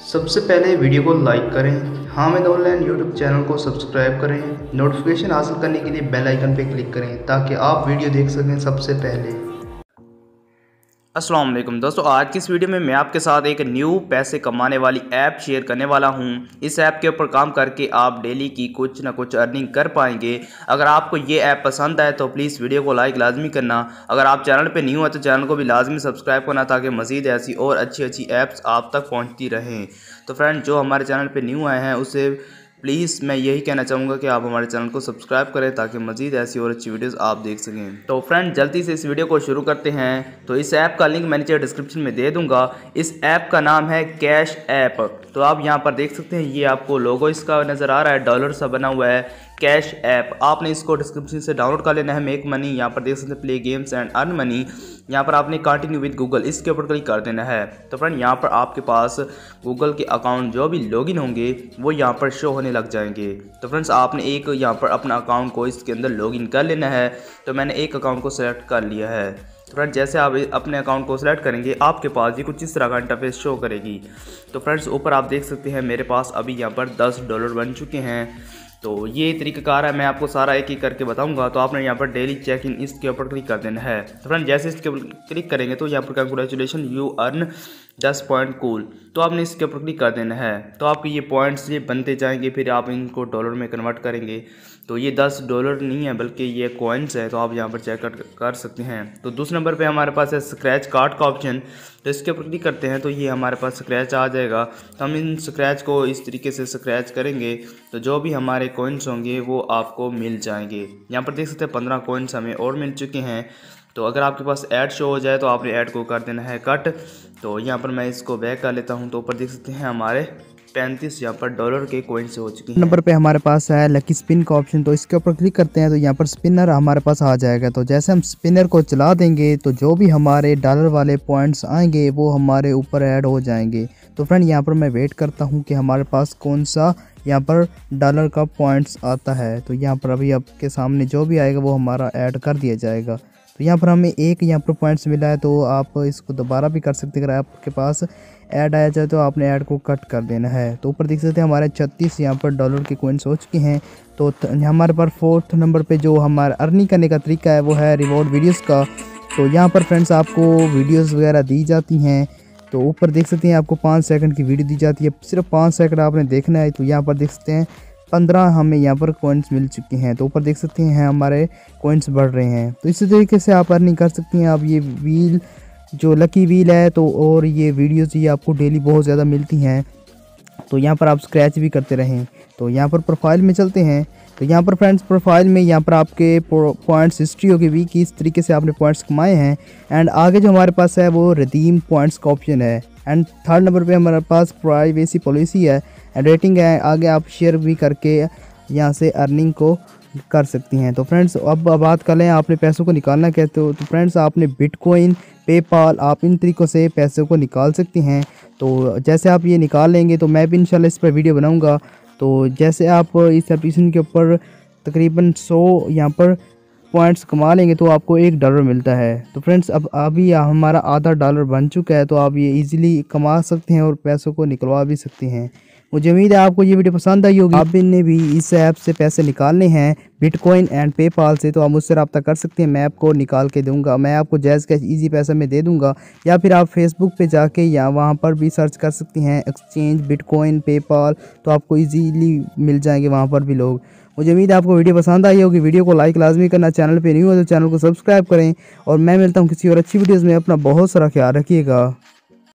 सबसे पहले वीडियो को लाइक करें, हामिद ऑनलाइन यूट्यूब चैनल को सब्सक्राइब करें, नोटिफिकेशन हासिल करने के लिए बेल आइकन पर क्लिक करें ताकि आप वीडियो देख सकें सबसे पहले। अस्सलाम वालेकुम दोस्तों, आज की इस वीडियो में मैं आपके साथ एक न्यू पैसे कमाने वाली ऐप शेयर करने वाला हूं। इस ऐप के ऊपर काम करके आप डेली की कुछ ना कुछ अर्निंग कर पाएंगे। अगर आपको ये ऐप पसंद आए तो प्लीज़ वीडियो को लाइक लाजमी करना। अगर आप चैनल पे न्यू है तो चैनल को भी लाजमी सब्सक्राइब करना ताकि मज़ीद ऐसी और अच्छी अच्छी ऐप्स आप तक पहुँचती रहें। तो फ्रेंड, जो हमारे चैनल पर न्यू आए हैं उसे प्लीज़ मैं यही कहना चाहूँगा कि आप हमारे चैनल को सब्सक्राइब करें ताकि मज़ीद ऐसी और अच्छी वीडियोस आप देख सकें। तो फ्रेंड, जल्दी से इस वीडियो को शुरू करते हैं। तो इस ऐप का लिंक मैं नीचे डिस्क्रिप्शन में दे दूँगा। इस ऐप का नाम है कैश ऐप। तो आप यहाँ पर देख सकते हैं, ये आपको लोगो इसका नज़र आ रहा है, डॉलर सा बना हुआ है, कैश ऐप। आपने इसको डिस्क्रिप्शन से डाउनलोड कर लेना है। मेक मनी, यहाँ पर देख सकते हैं play games and earn money. यहाँ पर आपने कंटिन्यू विद गूगल इसके ऊपर क्लिक कर देना है। तो फ्रेंड, यहाँ पर आपके पास गूगल के अकाउंट जो भी लॉगिन होंगे वो यहाँ पर शो होने लग जाएंगे। तो फ्रेंड्स, आपने एक यहाँ पर अपना अकाउंट को इसके अंदर लॉगिन कर लेना है। तो मैंने एक अकाउंट को सेलेक्ट कर लिया है। तो फ्रेंड्स, जैसे आप अपने अकाउंट को सिलेक्ट करेंगे आपके पास ये कुछ इस तरह का इंटरफेस शो करेगी। तो फ्रेंड्स, ऊपर आप देख सकते हैं मेरे पास अभी यहाँ पर $10 बन चुके हैं। तो ये तरीक़ाकार है, मैं आपको सारा एक एक करके बताऊंगा। तो आपने यहाँ पर डेली चेक इन इसके ऊपर क्लिक कर देना है। तो फ्रेंड, जैसे इसके ऊपर क्लिक करेंगे तो यहाँ पर congratulation you earn 10 point cool. तो आपने इसके ऊपर क्लिक कर देना है। तो आपके ये पॉइंट्स ये बनते जाएंगे, फिर आप इनको डॉलर में कन्वर्ट करेंगे। तो ये $10 नहीं है बल्कि ये कॉइन्स है। तो आप यहाँ पर चेक कर सकते हैं। तो दूसरे नंबर पे हमारे पास है स्क्रैच कार्ड का ऑप्शन। तो इसके ऊपर क्लिक करते हैं तो ये हमारे पास स्क्रैच आ जाएगा। तो हम इन स्क्रैच को इस तरीके से स्क्रैच करेंगे तो जो भी हमारे कॉइन्स होंगे वो आपको मिल जाएंगे। यहाँ पर देख सकते हैं 15 कॉइन्स हमें और मिल चुके हैं। तो अगर आपके पास ऐड शो हो जाए तो आपने ऐड को कर देना है कट। तो यहाँ पर मैं इसको बैक कर लेता हूँ। तो ऊपर देख सकते हैं हमारे 35 यहाँ पर डॉलर के कॉइन्स हो चुके हैं। नंबर पे हमारे पास है लकी स्पिन का ऑप्शन। तो इसके ऊपर क्लिक करते हैं तो यहाँ पर स्पिनर हमारे पास आ जाएगा। तो जैसे हम स्पिनर को चला देंगे तो जो भी हमारे डॉलर वाले पॉइंट्स आएंगे वो हमारे ऊपर ऐड हो जाएंगे। तो फ्रेंड, यहाँ पर मैं वेट करता हूँ कि हमारे पास कौन सा यहाँ पर डॉलर का पॉइंट्स आता है। तो यहाँ पर अभी आपके सामने जो भी आएगा वो हमारा ऐड कर दिया जाएगा। तो यहाँ पर हमें एक यहाँ पर पॉइंट्स मिला है। तो आप इसको दोबारा भी कर सकते हैं। अगर आपके पास ऐड आया जाए तो आपने ऐड को कट कर देना है। तो ऊपर देख सकते हैं हमारे 36 यहाँ पर डॉलर के कॉइन्स हो चुके हैं। तो हमारे पास 4th नंबर पे जो हमारा अर्निंग करने का तरीका है वो है रिवॉर्ड वीडियोस का। तो यहाँ पर फ्रेंड्स आपको वीडियोस वगैरह दी जाती हैं। तो ऊपर देख सकते हैं आपको 5 सेकंड की वीडियो दी जाती है, सिर्फ 5 सेकंड आपने देखना है। तो यहाँ पर देख सकते हैं 15 हमें यहाँ पर कॉइन्स मिल चुके हैं। तो ऊपर देख सकते हैं हमारे कॉइन्स बढ़ रहे हैं। तो इसी तरीके से आप अर्निंग कर सकते हैं। आप ये व्हील जो लकी व्हील है तो और ये वीडियोस ये आपको डेली बहुत ज़्यादा मिलती हैं। तो यहाँ पर आप स्क्रैच भी करते रहें। तो यहाँ पर प्रोफाइल में चलते हैं। तो यहाँ पर फ्रेंड्स प्रोफाइल में यहाँ पर आपके पॉइंट्स हिस्ट्री होगी भी कि इस तरीके से आपने पॉइंट्स कमाए हैं। एंड आगे जो हमारे पास है वो रिडीम पॉइंट्स का ऑप्शन है। एंड 3rd नंबर पे हमारे पास प्राइवेसी पॉलिसी है एंड रेटिंग है। आगे आप शेयर भी करके यहाँ से अर्निंग को कर सकती हैं। तो फ्रेंड्स, अब बात कर लें आपने पैसों को निकालना कहते हो। तो फ्रेंड्स, आपने बिटकॉइन, पेपाल, आप इन तरीक़ों से पैसों को निकाल सकती हैं। तो जैसे आप ये निकाल लेंगे तो मैं भी इंशाल्लाह इस पर वीडियो बनाऊंगा। तो जैसे आप इस एप्लीकेशन के ऊपर तकरीबन 100 यहाँ पर पॉइंट्स कमा लेंगे तो आपको $1 मिलता है। तो फ्रेंड्स, अब अभी हमारा आधा डॉलर बन चुका है। तो आप ये इजीली कमा सकते हैं और पैसों को निकलवा भी सकते हैं। मुझे उम्मीद है आपको ये वीडियो पसंद आई होगी। आपने भी इस ऐप से पैसे निकालने हैं बिटकॉइन एंड पेपाल से तो आप मुझसे रब्ता कर सकते हैं। मैं आपको निकाल के दूंगा, मैं आपको जायज़ कैश ईजी पैसा में दे दूंगा। या फिर आप फेसबुक पे जाके या वहाँ पर भी सर्च कर सकती हैं एक्सचेंज बिटकॉइन पेपाल। तो आपको ईजीली मिल जाएंगे वहाँ पर भी लोग। मुझे उम्मीद है आपको वीडियो पसंद आई होगी। वीडियो को लाइक लाजमी करना, चैनल पे न्यू हो तो चैनल को सब्सक्राइब करें। और मैं मिलता हूँ किसी और अच्छी वीडियोज़ में। अपना बहुत सारा ख्याल रखिएगा।